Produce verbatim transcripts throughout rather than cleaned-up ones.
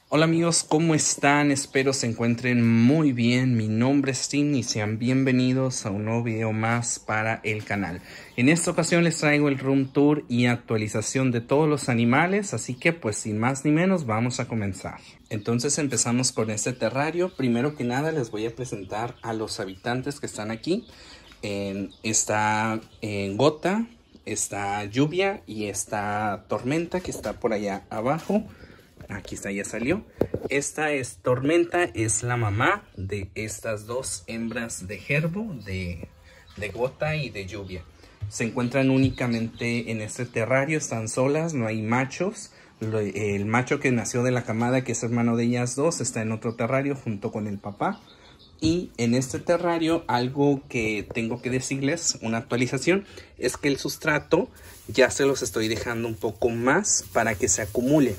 Hola amigos, ¿cómo están? Espero se encuentren muy bien. Mi nombre es Tim y sean bienvenidos a un nuevo video más para el canal. En esta ocasión les traigo el room tour y actualización de todos los animales, así que pues sin más ni menos vamos a comenzar. Entonces empezamos con este terrario. Primero que nada les voy a presentar a los habitantes que están aquí. En, está en Gota, está Lluvia y está Tormenta que está por allá abajo. Aquí está, ya salió. Esta es Tormenta, es la mamá de estas dos hembras de Gerbo, de, de Gota y de Lluvia. Se encuentran únicamente en este terrario, están solas, no hay machos. Lo, el macho que nació de la camada, que es hermano de ellas dos, está en otro terrario junto con el papá. Y en este terrario, algo que tengo que decirles, una actualización, es que el sustrato ya se los estoy dejando un poco más para que se acumule.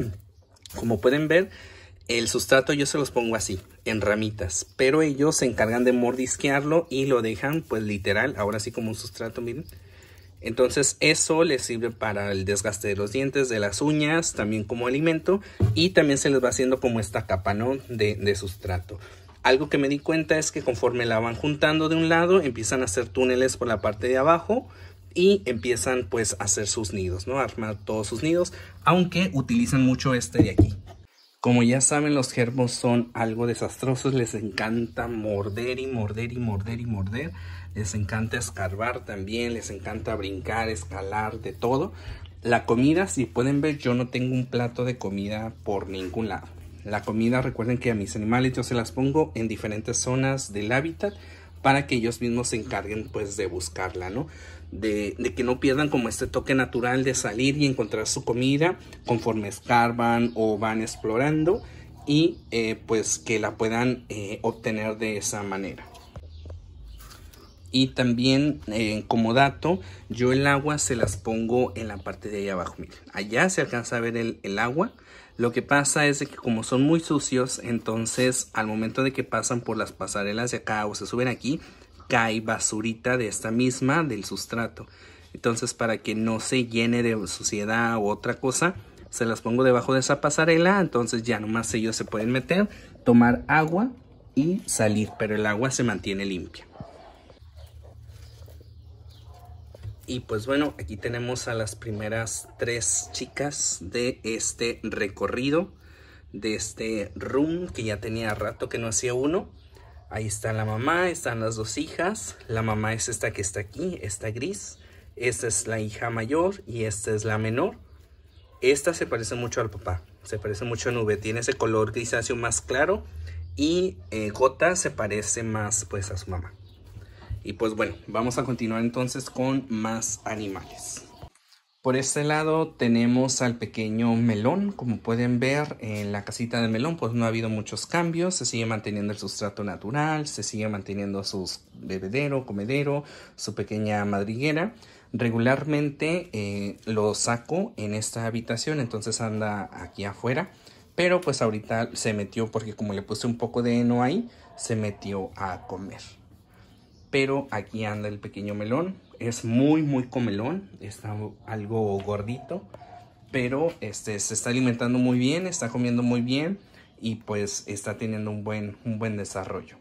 Como pueden ver, el sustrato yo se los pongo así, en ramitas, pero ellos se encargan de mordisquearlo y lo dejan pues literal, ahora sí como un sustrato, miren. Entonces eso les sirve para el desgaste de los dientes, de las uñas, también como alimento, y también se les va haciendo como esta capa, ¿no? de, de sustrato. Algo que me di cuenta es que conforme la van juntando de un lado, empiezan a hacer túneles por la parte de abajo, y empiezan pues a hacer sus nidos, ¿no? A armar todos sus nidos, aunque utilizan mucho este de aquí. Como ya saben, los gerbos son algo desastrosos, les encanta morder y morder y morder y morder. Les encanta escarbar también, les encanta brincar, escalar, de todo. La comida, si pueden ver, yo no tengo un plato de comida por ningún lado. La comida, recuerden que a mis animales yo se las pongo en diferentes zonas del hábitat para que ellos mismos se encarguen pues de buscarla, ¿no? De, de que no pierdan como este toque natural de salir y encontrar su comida conforme escarban o van explorando, y eh, pues que la puedan eh, obtener de esa manera. Y también eh, como dato, yo el agua se las pongo en la parte de ahí abajo. Miren, allá se alcanza a ver el, el agua. Lo que pasa es de que como son muy sucios, entonces al momento de que pasan por las pasarelas de acá o se suben aquí, cae basurita de esta misma del sustrato. Entonces para que no se llene de suciedad u otra cosa, se las pongo debajo de esa pasarela. Entonces ya nomás ellos se pueden meter, tomar agua y salir, pero el agua se mantiene limpia. Y pues bueno, aquí tenemos a las primeras tres chicas de este recorrido, de este room que ya tenía rato que no hacía uno. Ahí está la mamá, están las dos hijas. La mamá es esta que está aquí, esta gris. Esta es la hija mayor y esta es la menor. Esta se parece mucho al papá, se parece mucho a Nube, tiene ese color grisáceo más claro. Y eh, Gota se parece más pues a su mamá. Y pues bueno, vamos a continuar entonces con más animales. Por este lado tenemos al pequeño Melón. Como pueden ver, en la casita de Melón pues no ha habido muchos cambios. Se sigue manteniendo el sustrato natural, se sigue manteniendo su bebedero, comedero, su pequeña madriguera. Regularmente eh, lo saco en esta habitación, entonces anda aquí afuera. Pero pues ahorita se metió porque como le puse un poco de heno ahí, se metió a comer. Pero aquí anda el pequeño Melón. Es muy muy comelón, está algo gordito, pero este, se está alimentando muy bien, está comiendo muy bien y pues está teniendo un buen, un buen desarrollo.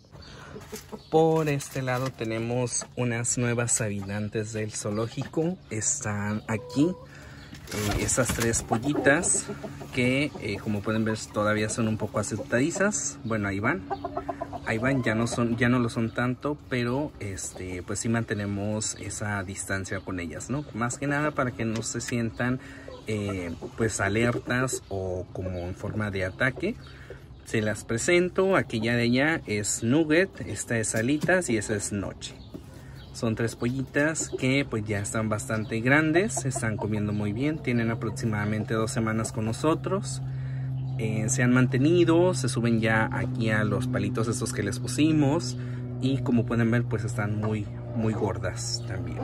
Por este lado tenemos unas nuevas habitantes del zoológico. Están aquí eh, estas tres pollitas que eh, como pueden ver todavía son un poco asustadizas. Bueno, ahí van. Ahí van, ya no son, ya no lo son tanto, pero este, pues sí mantenemos esa distancia con ellas, ¿no? Más que nada para que no se sientan eh, pues alertas o como en forma de ataque. Se las presento, aquella de allá es Nugget, esta es Alitas y esa es Noche. Son tres pollitas que pues ya están bastante grandes, están comiendo muy bien, tienen aproximadamente dos semanas con nosotros. Eh, se han mantenido, se suben ya aquí a los palitos estos que les pusimos y como pueden ver pues están muy muy gordas también.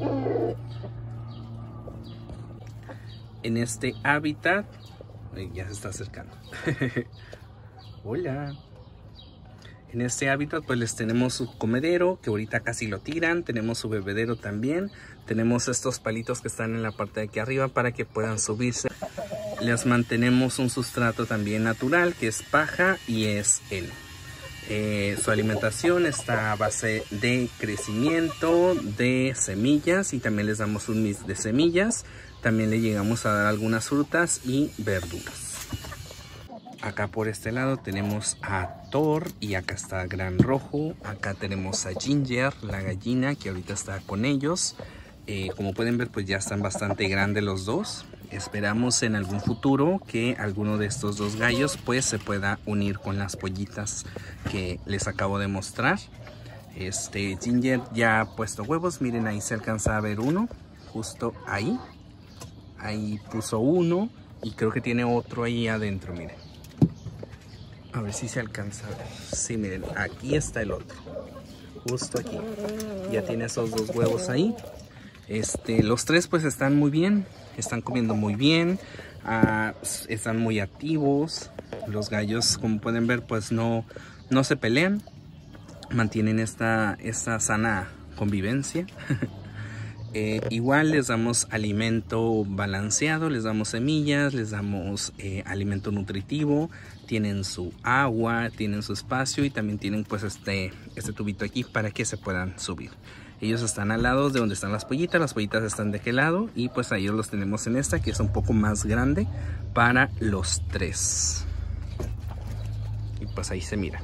En este hábitat eh, ya se está acercando. Hola. En este hábitat pues les tenemos su comedero que ahorita casi lo tiran, tenemos su bebedero también, tenemos estos palitos que están en la parte de aquí arriba para que puedan subirse. les mantenemos un sustrato también natural, que es paja y es heno. Eh, su alimentación está a base de crecimiento, de semillas, y también les damos un mix de semillas. También le llegamos a dar algunas frutas y verduras. Acá por este lado tenemos a Thor y acá está Gran Rojo. Acá tenemos a Ginger, la gallina, que ahorita está con ellos. Eh, como pueden ver, pues ya están bastante grandes los dos. Esperamos en algún futuro que alguno de estos dos gallos pues se pueda unir con las pollitas que les acabo de mostrar. Este Ginger ya ha puesto huevos. Miren, ahí se alcanza a ver uno, justo ahí. Ahí puso uno y creo que tiene otro ahí adentro, miren. A ver si se alcanza a ver. Sí, miren, aquí está el otro. Justo aquí. Ya tiene esos dos huevos ahí. Este, los tres pues están muy bien. Están comiendo muy bien. Uh, están muy activos. Los gallos, como pueden ver, pues no, no se pelean. Mantienen esta, esta sana convivencia. Eh, igual les damos alimento balanceado, les damos semillas, les damos eh, alimento nutritivo, tienen su agua, tienen su espacio y también tienen pues este, este tubito aquí para que se puedan subir. Ellos están al lado de donde están las pollitas, las pollitas están de aquel lado y pues a ellos los tenemos en esta que es un poco más grande para los tres. Y pues ahí se mira.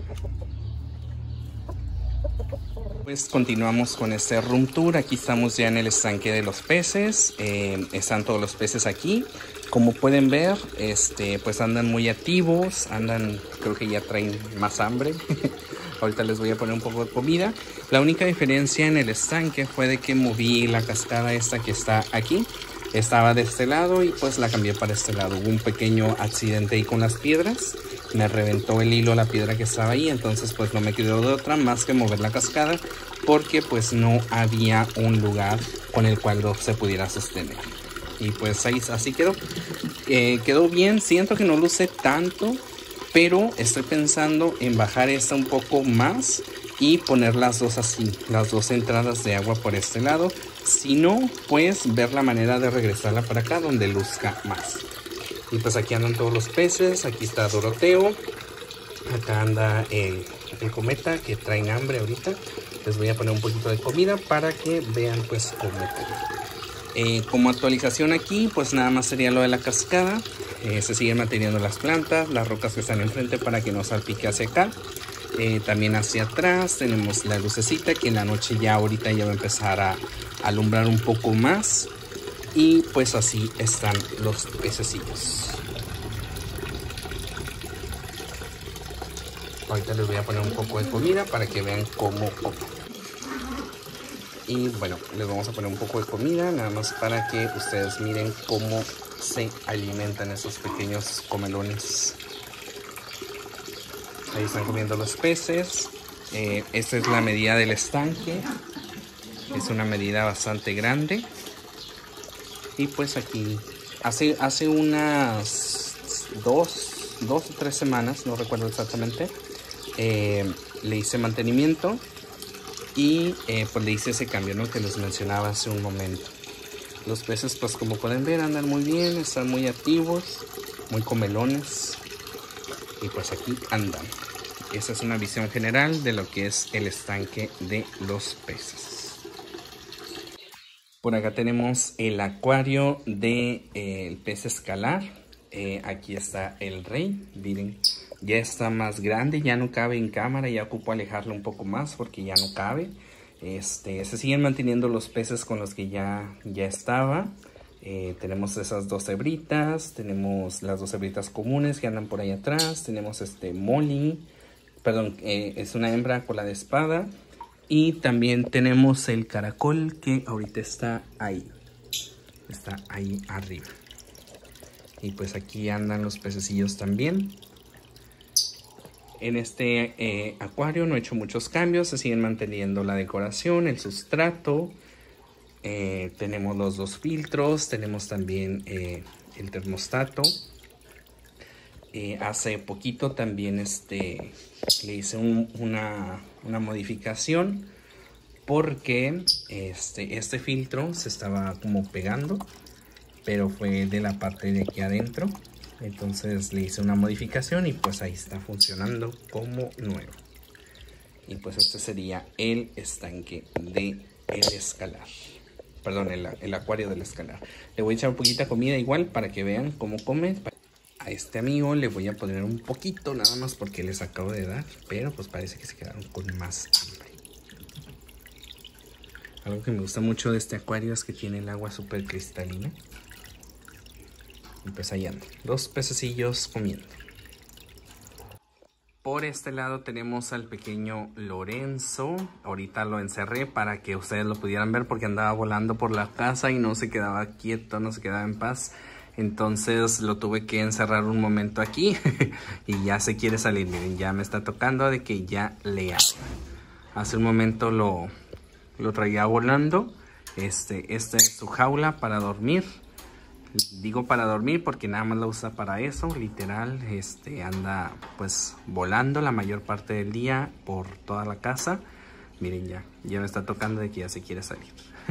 Pues continuamos con este room tour. Aquí estamos ya en el estanque de los peces. Eh, están todos los peces aquí. Como pueden ver, este, pues andan muy activos. Andan, creo que ya traen más hambre. Ahorita les voy a poner un poco de comida. La única diferencia en el estanque fue de que moví la cascada esta que está aquí. Estaba de este lado y pues la cambié para este lado. Hubo un pequeño accidente ahí con las piedras. Me reventó el hilo la piedra que estaba ahí. Entonces pues no me quedó de otra más que mover la cascada. Porque pues no había un lugar con el cual se pudiera sostener. Y pues ahí así quedó. Eh, quedó bien. Siento que no luce tanto. Pero estoy pensando en bajar esta un poco más. Y poner las dos así. Las dos entradas de agua por este lado. Si no, pues ver la manera de regresarla para acá donde luzca más. Y pues aquí andan todos los peces. Aquí está Doroteo. Acá anda el, el cometa que traen hambre ahorita. Les voy a poner un poquito de comida para que vean pues cómo eh, como actualización aquí pues nada más sería lo de la cascada. Eh, se siguen manteniendo las plantas, las rocas que están enfrente para que no salpique hacia acá. Eh, también hacia atrás tenemos la lucecita que en la noche ya ahorita ya va a empezar a alumbrar un poco más. Y pues así están los pececillos. Ahorita les voy a poner un poco de comida para que vean cómo comen. Y bueno, les vamos a poner un poco de comida nada más para que ustedes miren cómo se alimentan esos pequeños comelones. Ahí están comiendo los peces. Eh, esta es la medida del estanque. Es una medida bastante grande. Y pues aquí hace, hace unas dos, dos o tres semanas, no recuerdo exactamente, eh, le hice mantenimiento y eh, pues le hice ese cambio, ¿no?, que les mencionaba hace un momento. Los peces pues como pueden ver andan muy bien, están muy activos, muy comelones y pues aquí andan. Esa es una visión general de lo que es el estanque de los peces. Por acá tenemos el acuario del de, eh, pez escalar. Eh, aquí está el rey, miren, ya está más grande, ya no cabe en cámara, ya ocupo alejarlo un poco más porque ya no cabe. Este, se siguen manteniendo los peces con los que ya, ya estaba. Eh, tenemos esas dos hebritas, tenemos las dos hebritas comunes que andan por ahí atrás, tenemos este Molly, perdón, eh, es una hembra cola de espada. Y también tenemos el caracol que ahorita está ahí. Está ahí arriba. Y pues aquí andan los pececillos también. En este eh, acuario no he hecho muchos cambios. Se siguen manteniendo la decoración, el sustrato. Eh, tenemos los dos filtros. Tenemos también eh, el termostato. Eh, hace poquito también este, le hice un, una, una modificación porque este, este filtro se estaba como pegando pero fue de la parte de aquí adentro. Entonces le hice una modificación y pues ahí está funcionando como nuevo. Y pues este sería el estanque de el escalar. Perdón, el, el acuario del escalar. Le voy a echar un poquito de comida igual para que vean cómo come. A este amigo le voy a poner un poquito nada más porque les acabo de dar, pero pues parece que se quedaron con más hambre. Algo que me gusta mucho de este acuario es que tiene el agua súper cristalina. Y pues ahí andan, dos pececillos comiendo. Por este lado tenemos al pequeño Lorenzo. Ahorita lo encerré para que ustedes lo pudieran ver porque andaba volando por la casa y no se quedaba quieto, no se quedaba en paz. Entonces lo tuve que encerrar un momento aquí y ya se quiere salir. Miren, ya me está tocando de que ya le abra. Hace un momento lo, lo traía volando. Este, esta es su jaula para dormir. Digo para dormir porque nada más la usa para eso, literal. Este anda pues volando la mayor parte del día por toda la casa. Miren, ya, ya me está tocando de que ya se quiere salir.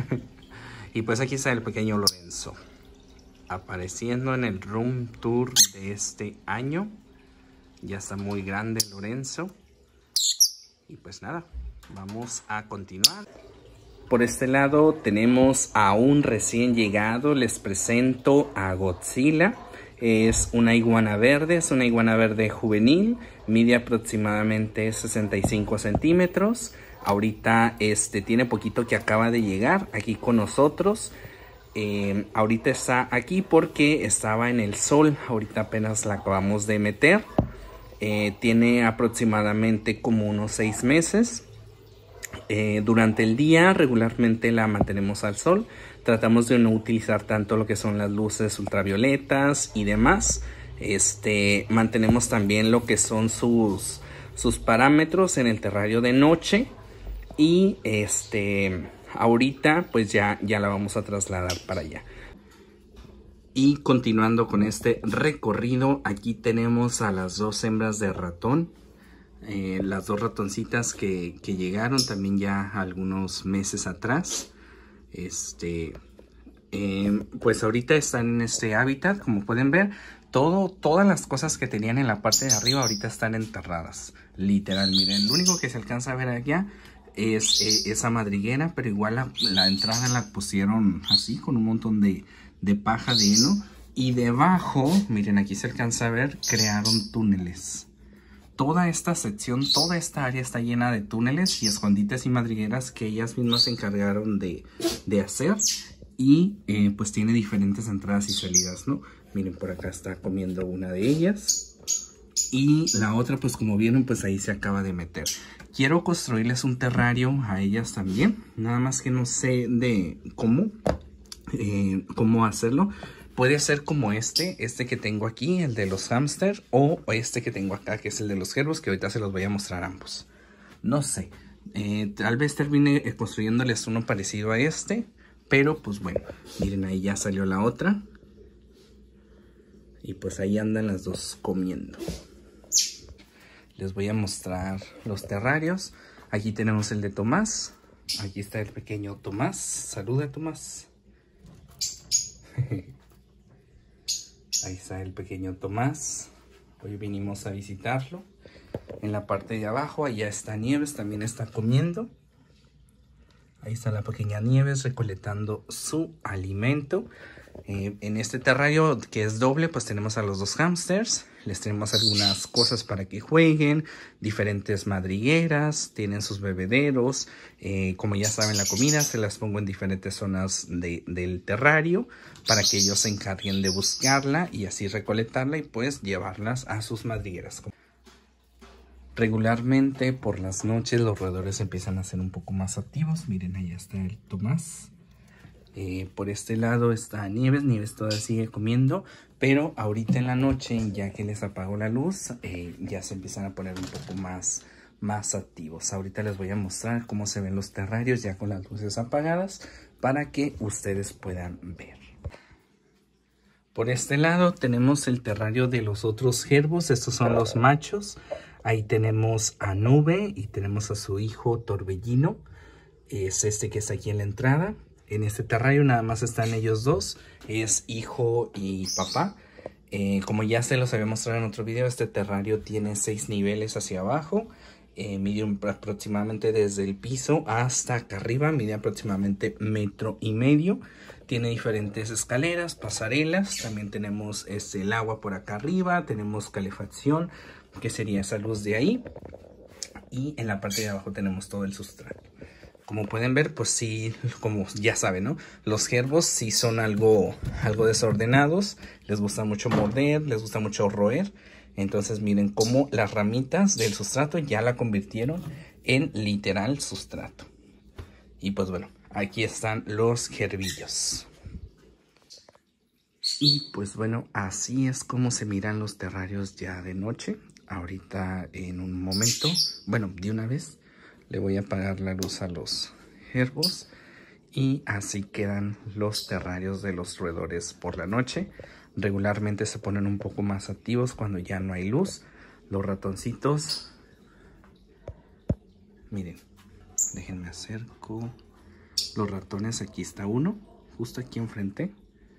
Y pues aquí está el pequeño Lorenzo apareciendo en el room tour de este año. Ya está muy grande Lorenzo. Y pues nada, vamos a continuar. Por este lado tenemos a un recién llegado. Les presento a Godzilla. Es una iguana verde, es una iguana verde juvenil. Mide aproximadamente sesenta y cinco centímetros. Ahorita este, tiene poquito que acaba de llegar aquí con nosotros. Eh, ahorita está aquí porque estaba en el sol. Ahorita apenas la acabamos de meter. Eh, tiene aproximadamente como unos seis meses. Eh, durante el día regularmente la mantenemos al sol. Tratamos de no utilizar tanto lo que son las luces ultravioletas y demás. Este, mantenemos también lo que son sus, sus parámetros en el terrario de noche. Y este, ahorita pues ya, ya la vamos a trasladar para allá. Y continuando con este recorrido, aquí tenemos a las dos hembras de ratón. Eh, las dos ratoncitas que, que llegaron también ya algunos meses atrás. Este, eh, pues ahorita están en este hábitat, como pueden ver. Todo, todas las cosas que tenían en la parte de arriba ahorita están enterradas. Literal, miren, lo único que se alcanza a ver allá es eh, esa madriguera, pero igual la, la entrada la pusieron así con un montón de, de paja de heno. Y debajo, miren, aquí se alcanza a ver, crearon túneles. Toda esta sección, toda esta área está llena de túneles y escondites y madrigueras que ellas mismas se encargaron de, de hacer. Y eh, pues tiene diferentes entradas y salidas, ¿no? Miren, por acá está comiendo una de ellas. Y la otra, pues como vieron, pues ahí se acaba de meter. Quiero construirles un terrario a ellas también. Nada más que no sé de cómo, eh, cómo hacerlo. Puede ser como este, este que tengo aquí, el de los hámster, o este que tengo acá, que es el de los gerbos, que ahorita se los voy a mostrar ambos. No sé, eh, tal vez termine construyéndoles uno parecido a este, pero pues bueno, miren, ahí ya salió la otra. Y pues ahí andan las dos comiendo. Les voy a mostrar los terrarios. Aquí tenemos el de Tomás. Aquí está el pequeño Tomás. Saluda, Tomás. Ahí está el pequeño Tomás. Hoy vinimos a visitarlo. En la parte de abajo, allá está Nieves, también está comiendo. Ahí está la pequeña Nieves recolectando su alimento. Eh, en este terrario que es doble, pues tenemos a los dos hámsters. Les tenemos algunas cosas para que jueguen, diferentes madrigueras, tienen sus bebederos. Eh, como ya saben, la comida se las pongo en diferentes zonas de, del terrario para que ellos se encarguen de buscarla y así recolectarla y pues llevarlas a sus madrigueras. Regularmente por las noches los roedores empiezan a ser un poco más activos. Miren, ahí está el Tomás. Eh, por este lado está Nieves. Nieves todavía sigue comiendo, pero ahorita en la noche, ya que les apago la luz, eh, ya se empiezan a poner un poco más, más activos. Ahorita les voy a mostrar cómo se ven los terrarios ya con las luces apagadas para que ustedes puedan ver. Por este lado tenemos el terrario de los otros gerbos. Estos son los machos. Ahí tenemos a Nube y tenemos a su hijo Torbellino. Es este que está aquí en la entrada. En este terrario nada más están ellos dos, es hijo y papá. Eh, como ya se los había mostrado en otro video, este terrario tiene seis niveles hacia abajo. Eh, mide aproximadamente desde el piso hasta acá arriba, mide aproximadamente metro y medio. Tiene diferentes escaleras, pasarelas, también tenemos este, el agua por acá arriba, tenemos calefacción, que sería esa luz de ahí. Y en la parte de abajo tenemos todo el sustrato. Como pueden ver, pues sí, como ya saben, ¿no? Los gerbos sí son algo, algo desordenados. Les gusta mucho morder, les gusta mucho roer. Entonces miren cómo las ramitas del sustrato ya la convirtieron en literal sustrato. Y pues bueno, aquí están los gerbillos. Y pues bueno, así es como se miran los terrarios ya de noche. Ahorita en un momento, bueno, de una vez, le voy a apagar la luz a los gerbos. Y así quedan los terrarios de los roedores por la noche. Regularmente se ponen un poco más activos cuando ya no hay luz. Los ratoncitos, miren, déjenme acerco. Los ratones, aquí está uno, justo aquí enfrente.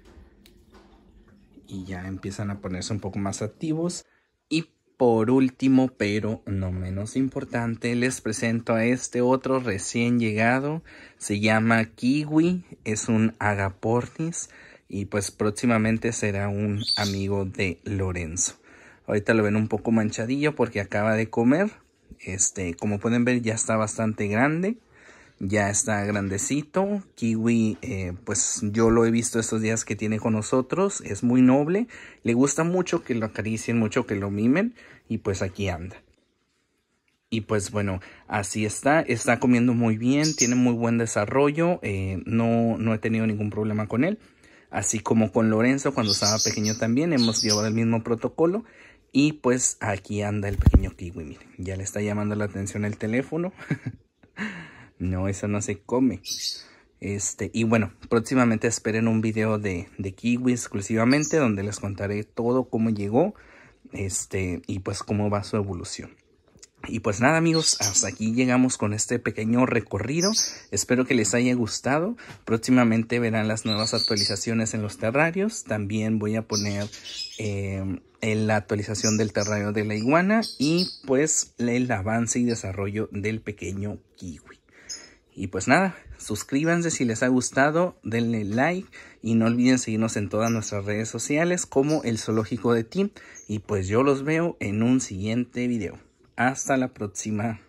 Y ya empiezan a ponerse un poco más activos. Y por último, pero no menos importante, les presento a este otro recién llegado. Se llama Kiwi, es un agapornis y pues próximamente será un amigo de Lorenzo. Ahorita lo ven un poco manchadillo porque acaba de comer. Este, como pueden ver, ya está bastante grande. Ya está grandecito. Kiwi, eh, pues yo lo he visto estos días que tiene con nosotros. Es muy noble. Le gusta mucho que lo acaricien, mucho que lo mimen. Y pues aquí anda. Y pues bueno, así está. Está comiendo muy bien. Tiene muy buen desarrollo. Eh, no, no he tenido ningún problema con él. Así como con Lorenzo cuando estaba pequeño también. Hemos llevado el mismo protocolo. Y pues aquí anda el pequeño Kiwi. Miren, ya le está llamando la atención el teléfono. No, eso no se come. Este, y bueno, próximamente esperen un video de, de Kiwi exclusivamente, donde les contaré todo cómo llegó, este, y pues cómo va su evolución. Y pues nada, amigos, hasta aquí llegamos con este pequeño recorrido. Espero que les haya gustado. Próximamente verán las nuevas actualizaciones en los terrarios. También voy a poner eh, en la actualización del terrario de la iguana y pues el avance y desarrollo del pequeño Kiwi. Y pues nada, suscríbanse si les ha gustado, denle like y no olviden seguirnos en todas nuestras redes sociales como El Zoológico de Tim. Y pues yo los veo en un siguiente video. Hasta la próxima.